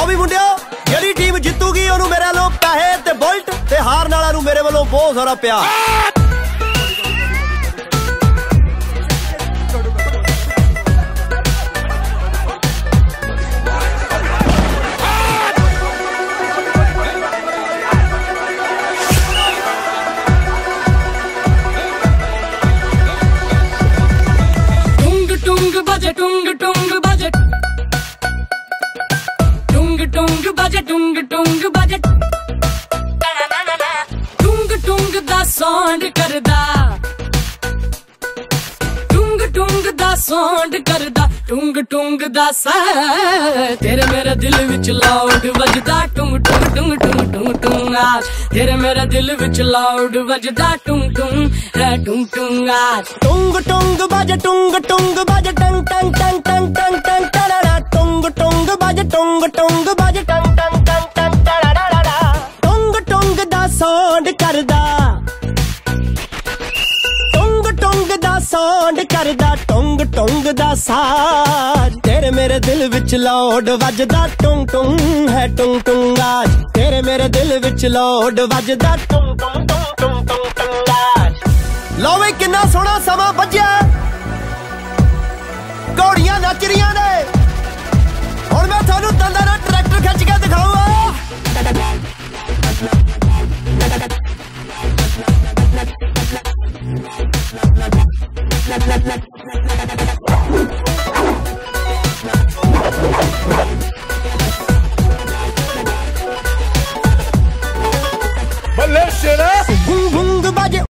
भी मुंडिया JD team जितूगी ओनू मेरे वालों पैसे ते बुलेट ते हारन वाला नू मेरे वालों बहुत सारा प्यार। टुंग टुंग बजे टुंग टुंग बजे टुंग टुंग बजे टुंग टुंग दा साउंड करदा टुंग टुंग दा साउंड करदा टुंग टुंग दा सा तेरे मेरे दिल विच लाउड वजदा टुंग टुंग टुंग टुंग टुंग टुंग आज तेरे मेरे दिल विच लाउड वजदा टुंग टुंग है टुंग टुंग आज टुंग टुंग बजे टुंग टुंग बजे टंग टंग टंग टंग टंग टंग टड़ाड़ा टुंग टुंग बजे टुंग टुंग बजे टंग टंग टंग टंग टड़ाड़ा टुंग टुंग दा साउंड करदा टुंग टुंग दा साउंड करदा टुंग टुंग दा साज तेरे मेरे दिल विच लाउड वजदा टुंग टुंग है टुंग टुंग आज तेरे मेरे दिल विच लाउड वजदा टुंग टुंग टुंग टुंग टुंग टुंग आज। लो वे किन्ना सोहना समा बज्जिया घोड़ियां नच रहियां ने हुण मैं थानू दंदा नाल ट्रैक्टर खिच के दिखाऊंगा। बल्ले शेरा।